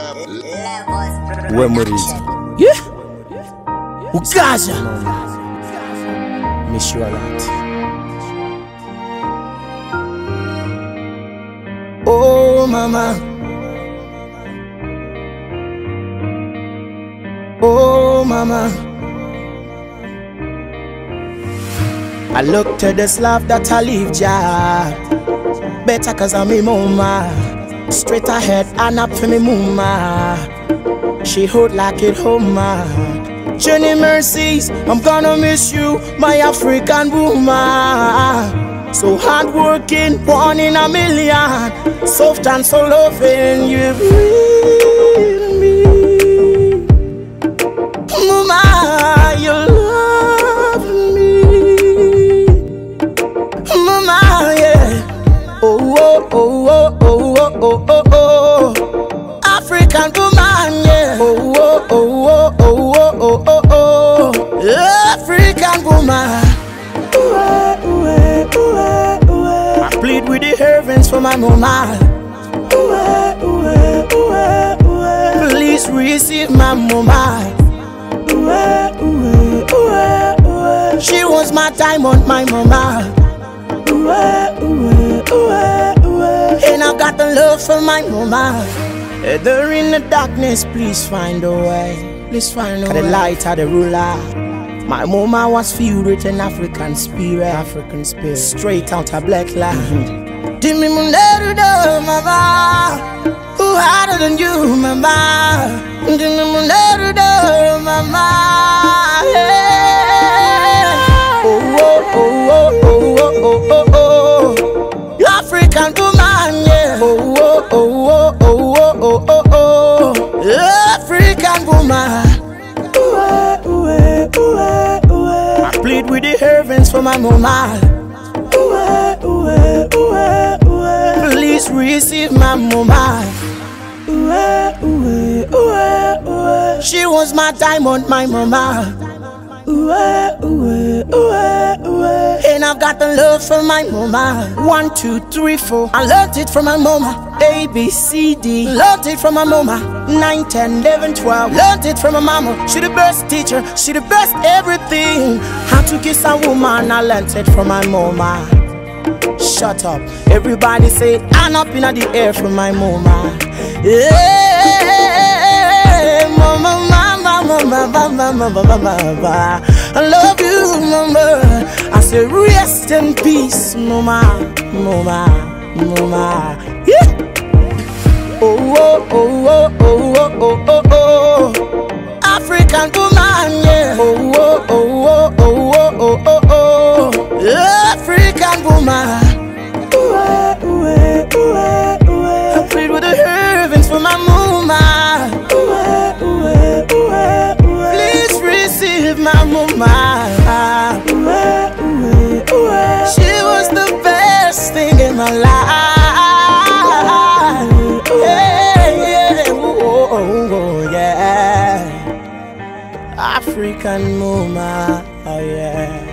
Where Muriza? Yeah. Ukaja. Miss you a lot. Oh mama. Oh mama. I look to this love that I live, ja. Better cause I'm me mama. Straight ahead and up for me mama. She hold like it home, Jenny Mercies, I'm gonna miss you, my African woman. So hardworking, one in a million, soft and so loving, you breathe me. Mama, you love me. Mama, yeah. Oh, oh, oh, oh, oh, oh, oh, oh. African woman, yeah. Oh, oh, oh, oh, oh, oh, oh, oh. African woman. I plead with the heavens for my mama. Please receive my mama. She was my diamond, my mama. And I've got the love for my mama. There in the darkness, please find a way. Please find a way. The light of the ruler. My mama was filled with an African spirit. Straight out of black land. Dimmy Munderudo, mama. Who harder than you, mama? Dimmy Munderudo, mama. Yeah. Oh, oh, oh, oh, oh, oh, oh, oh. African woman, yeah. Oh, oh, oh, oh, oh, oh, oh, oh. African woman. I plead with the heavens for my mama. Please receive my mama. She was my diamond, my mama. And I've got the love for my mama. 1, 2, 3, 4. I learned it from my mama. A, B, C, D. Learned it from my mama. 9, 10, 11, 12. Learned it from my mama. She the best teacher. She the best everything. How to kiss a woman. I learned it from my mama. Shut up. Everybody say I'm up in the air from my mama. Yeah, mama, mama, mama, mama, mama, mama. I love you, mama. I say rest in peace, mama, mama, mama. Yeah. Oh, oh, oh, oh, oh, oh, oh, oh. African woman, yeah. Oh, oh, oh, oh, oh, oh, oh, oh. African woman. I plead with the heavens for my mama. Please receive my mama. She was the best thing in my life. Yeah, yeah, oh, oh, oh, yeah. African mama, oh yeah.